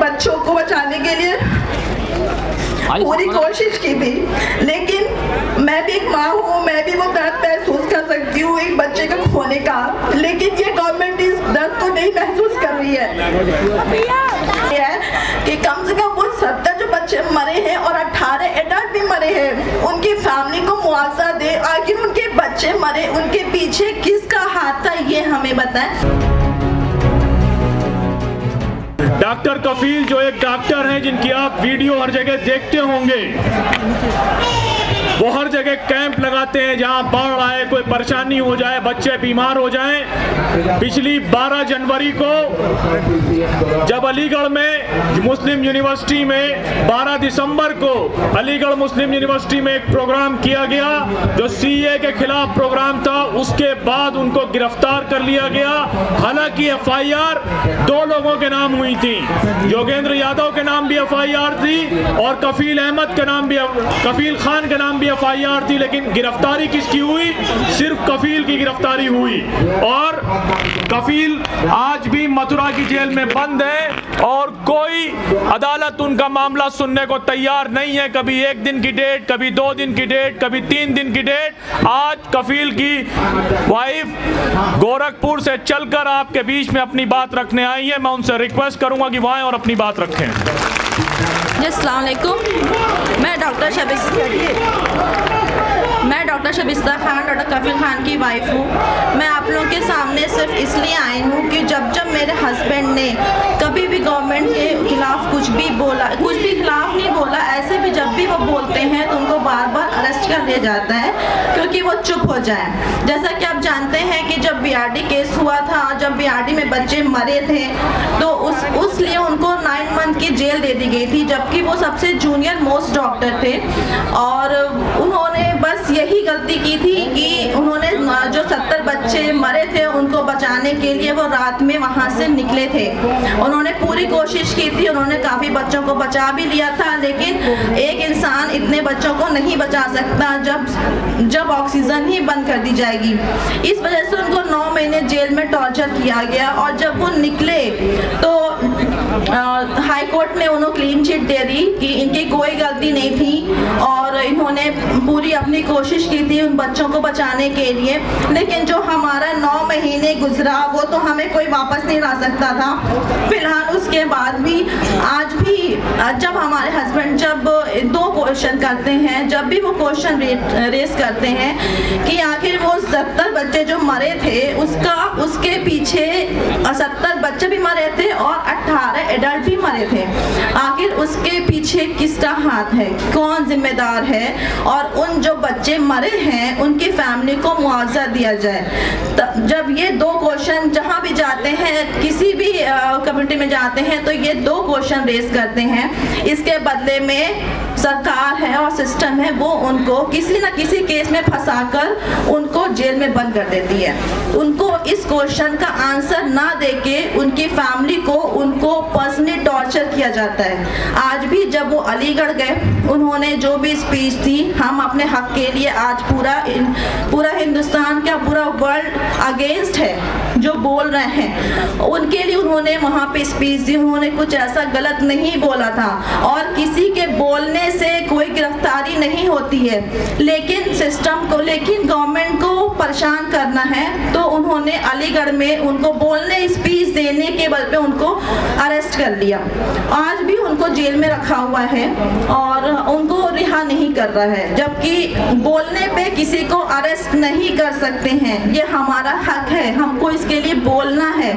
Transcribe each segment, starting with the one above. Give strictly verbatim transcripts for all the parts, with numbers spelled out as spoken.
बच्चों को बचाने के लिए पूरी कोशिश की थी, लेकिन मैं भी एक माँ हूँ, मैं भी वो दर्द महसूस कर सकती हूँ एक बच्चे को खोने का, लेकिन ये गवर्नमेंट इस दर्द को नहीं महसूस कर रही है कि कम से कम वो सत्तर जो बच्चे मरे हैं और अठारह एडल्ट भी मरे हैं, उनकी फैमिली को मुआवजा दे। आखिर उनके बच्चे मरे, उनके पीछे किसका हाथ था, ये हमें बताएं। डॉक्टर कफील जो एक डॉक्टर हैं जिनकी आप वीडियो हर जगह देखते होंगे, वो हर जगह कैंप लगाते हैं जहां बाढ़ आए, कोई परेशानी हो जाए, बच्चे बीमार हो जाएं। पिछली बारह जनवरी को जब अलीगढ़ में मुस्लिम यूनिवर्सिटी में बारह दिसंबर को अलीगढ़ मुस्लिम यूनिवर्सिटी में एक प्रोग्राम किया गया जो सीए के खिलाफ प्रोग्राम था, उसके बाद उनको गिरफ्तार कर लिया गया। हालांकि एफ आई आर दो लोगों के नाम हुई थी, योगेंद्र यादव के नाम भी एफ आई आर थी और कफील अहमद के नाम भी, कफील खान के नाम भी एफ आई आर थी, लेकिन गिरफ्तारी किसकी हुई? सिर्फ कफील की गिरफ्तारी हुई। और कफील आज भी मथुरा की जेल में बंद है और कोई अदालत उनका मामला सुनने को तैयार नहीं है। कभी एक दिन की डेट, कभी दो दिन की डेट, कभी तीन दिन की डेट। आज कफील की वाइफ गोरखपुर से चलकर आपके बीच में अपनी बात रखने आई है। मैं उनसे रिक्वेस्ट करूंगा कि वो आएं और अपनी बात रखें। जी अस्सलाम वालेकुम, मैं डॉक्टर शबिस्ता मैं डॉक्टर शबिस्ता खान, डॉक्टर कफील खान की वाइफ हूँ। मैं आप लोगों के सामने सिर्फ इसलिए आई हूँ कि जब जब मेरे हस्बैंड ने कभी भी गवर्नमेंट के खिलाफ कुछ भी बोला, कुछ भी खिलाफ नहीं बोला, ऐसे भी जब भी वो बोलते हैं तो उनको बार बार अरेस्ट कर लिया जाता है क्योंकि वो चुप हो जाए। जैसा कि आप जानते हैं कि जब बी आर डी केस हुआ था, जब बी आर डी में बच्चे मरे थे, तो उस उस लिए उनको नाइन मंथ की जेल दे दी गई थी, जबकि वो सबसे जूनियर मोस्ट डॉक्टर थे। और उन्होंने बस यही गलती की थी कि उन्होंने जो सत्तर बच्चे मरे थे उनको बचाने के लिए वो रात में वहाँ से निकले थे। उन्होंने पूरी कोशिश की थी, उन्होंने काफ़ी बच्चों को बचा भी लिया था, लेकिन एक इंसान इतने बच्चों को नहीं बचा सकता जब जब ऑक्सीजन ही बंद कर दी जाएगी। इस वजह से उनको नौ महीने जेल में टॉर्चर किया गया और जब वो निकले तो हाई कोर्ट ने उन्हें क्लीन चिट दे दी कि इनकी कोई गलती नहीं थी और इन्होंने पूरी अपनी कोशिश की थी उन बच्चों को बचाने के लिए। लेकिन जो हमारा नौ महीने गुजरा वो तो हमें कोई वापस नहीं ला सकता था। फिलहाल उसके बाद भी आज भी जब हमारे हस्बैंड जब दो क्वेश्चन करते हैं, जब भी वो क्वेश्चन रेस करते हैं कि आखिर वो सत्तर बच्चे जो मरे थे उसका उसके पीछे सत्तर बच्चे भी मरे थे और अठारह एडल्ट भी मरे थे, आखिर उसके पीछे किसका हाथ है, कौन जिम्मेदार है और उन जो बच्चे मरे हैं उनकी फैमिली को मुआवजा दिया जाए। जब ये दो क्वेश्चन जहाँ भी जाते हैं, किसी भी कम्युनिटी में जाते हैं तो ये दो क्वेश्चन रेस करते हैं, इसके बदले में सरकार है और सिस्टम है वो उनको किसी न किसी केस में फंसाकर उनको जेल में बंद कर देती है। उनको इस क्वेश्चन का आंसर ना देके उनकी फैमिली को उनको पर्सनली टॉर्चर किया जाता है। आज भी जब वो अलीगढ़ गए उन्होंने जो भी स्पीच दी, हम अपने हक के लिए, आज पूरा पूरा हिंदुस्तान का पूरा वर्ल्ड अगेंस्ट है जो बोल रहे हैं, उनके लिए उन्होंने वहाँ पे स्पीच दी। उन्होंने कुछ ऐसा गलत नहीं बोला था और किसी के बोलने से कोई गिरफ्तारी नहीं होती है, लेकिन सिस्टम को, लेकिन गवर्नमेंट को परेशान करना है तो उन्होंने अलीगढ़ में उनको बोलने, स्पीच देने के बल पे उनको अरेस्ट कर लिया। आज भी उनको जेल में रखा हुआ है और उनको रिहा नहीं कर रहा है, जबकि बोलने पे किसी को अरेस्ट नहीं कर सकते हैं, ये हमारा हक है, हमको इसके लिए बोलना है।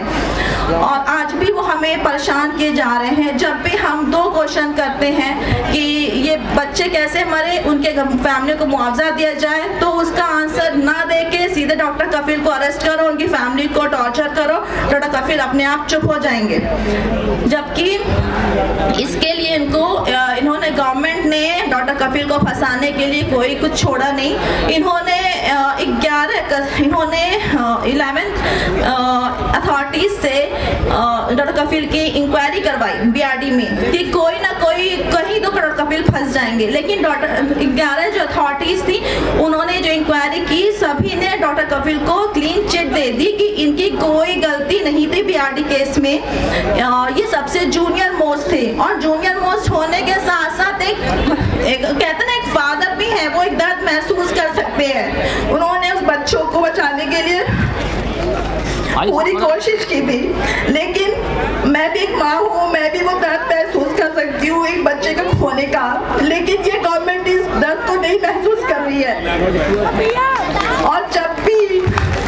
और आज भी वो हमें परेशान किए जा रहे हैं। जब भी हम दो क्वेश्चन करते हैं कि ये बच्चे कैसे मरे, उनके फैमिली को मुआवजा दिया जाए, तो उसका आंसर ना देके सीधे डॉक्टर कफील को अरेस्ट करो, उनकी फैमिली को टॉर्चर करो, डॉक्टर कफील अपने आप चुप हो जाएंगे। जबकि इसके लिए इनको इन्होंने गवर्नमेंट ने डॉक्टर कफील को फंसाने के लिए कोई कुछ छोड़ा नहीं। इन्होंने ग्यारह इन्होंने इलेवेंथ अथॉरिटीज से डॉक्टर कफील की इंक्वायरी करवाई बी आर डी में कि कोई ना कोई कहीं तो डॉक्टर कफील फंस जाएंगे। लेकिन डॉक्टर ग्यारह जो अथॉरिटीज़ थी उन्होंने जो इंक्वायरी की सभी ने डॉक्टर कफील को क्लीन चिट दे दी कि इनकी कोई गलती नहीं थी बीआरडी केस में। ये सबसे जूनियर मोस्ट थे और जूनियर मोस्ट होने के साथ साथ एक, एक कहते हैं ना एक फादर भी है, वो एक दर्द महसूस कर सकते हैं। उन्होंने उस बच्चों को बचाने के लिए पूरी कोशिश की भी, लेकिन मैं भी एक माँ हूँ, मैं भी वो दर्द महसूस कर सकती हूँ एक बच्चे को खोने का, लेकिन ये गवर्नमेंट इस दर्द को नहीं महसूस कर रही है। और जब भी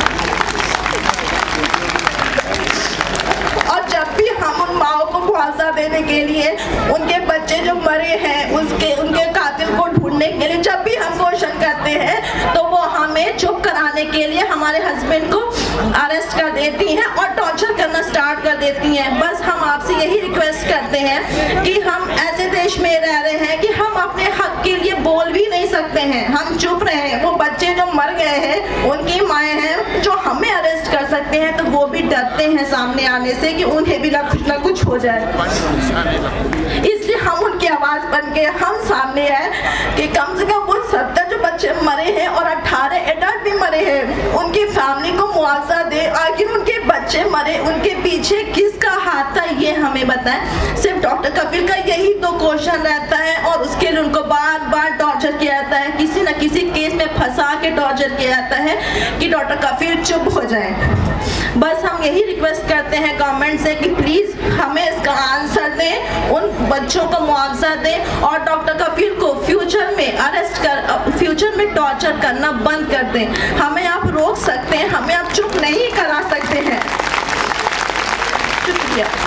और जब भी हम उन माओ को मुआवजा देने के लिए उनके बच्चे जो मरे हैं उसके उनके कातिल को ढूंढने के लिए जब भी हम क्वेश्चन करते हैं तो वो हमें चुप कराने के लिए हमारे हस्बैंड को अरेस्ट कर देती हैं और टॉर्चर करना स्टार्ट कर देती हैं। बस हम आपसे यही रिक्वेस्ट करते हैं कि हम ऐसे देश में रह रहे हैं कि हम अपने हक के लिए बोल भी नहीं सकते हैं, हम चुप रहे हैं। वो बच्चे जो मर गए हैं उनकी माएँ हैं जो हमें अरेस्ट कर सकते हैं तो वो भी डरते हैं सामने आने से कि उन्हें भी ना कुछ ना कुछ हो जाए। इसलिए हम उनकी आवाज़ बन के हम सामने आए कि कम से कम वो सत्तर जो बच्चे मरे हैं और अठारह एडल्ट भी मरे हैं उनकी फैमिली को मुआवजा दे। आखिर उनके बच्चे मरे, उनके पीछे किसका हाथ था ये हमें बताएं। सिर्फ डॉक्टर कफील का यही तो क्वेश्चन रहता है और उसके लिए उनको बार बार टॉर्चर किया जाता है, किसी न किसी केस में फंसा के टॉर्चर किया जाता है कि डॉक्टर कफील चुप हो जाए। बस हम यही रिक्वेस्ट करते हैं गवर्नमेंट से कि प्लीज़ हमें इसका आंसर दें, उन बच्चों को मुआवजा दें और डॉक्टर कफील को फ्यूचर में अरेस्ट कर फ्यूचर में टॉर्चर करना बंद कर दें। हमें आप रोक सकते हैं, हमें आप चुप नहीं करा सकते हैं। शुक्रिया।